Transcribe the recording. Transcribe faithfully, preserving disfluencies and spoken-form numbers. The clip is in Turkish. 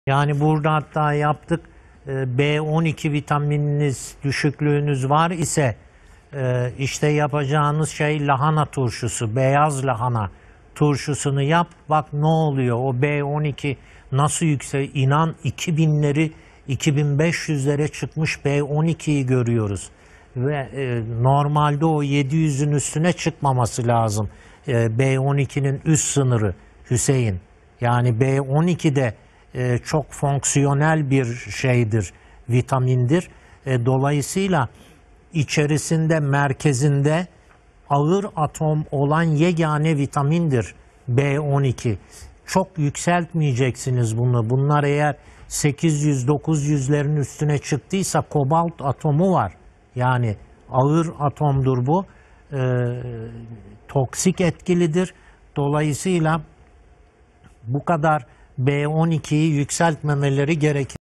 Yani burada hatta yaptık, B on iki vitamininiz düşüklüğünüz var ise işte yapacağınız şey lahana turşusu, beyaz lahana turşusunu yap. Bak ne oluyor, o B on iki nasıl yüksek, inan iki binleri iki bin beş yüzlere çıkmış B on ikiyi görüyoruz. Ve e, normalde o yedi yüzün üstüne çıkmaması lazım. E, B on ikinin üst sınırı Hüseyin. Yani B on iki de e, çok fonksiyonel bir şeydir, vitamindir. E, dolayısıyla içerisinde, merkezinde ağır atom olan yegane vitamindir B on iki. Çok yükseltmeyeceksiniz bunu. Bunlar eğer sekiz yüz dokuz yüzlerin üstüne çıktıysa kobalt atomu var. Yani ağır atomdur bu. E, toksik etkilidir. Dolayısıyla bu kadar B on ikiyi yükseltmemeleri gerekir.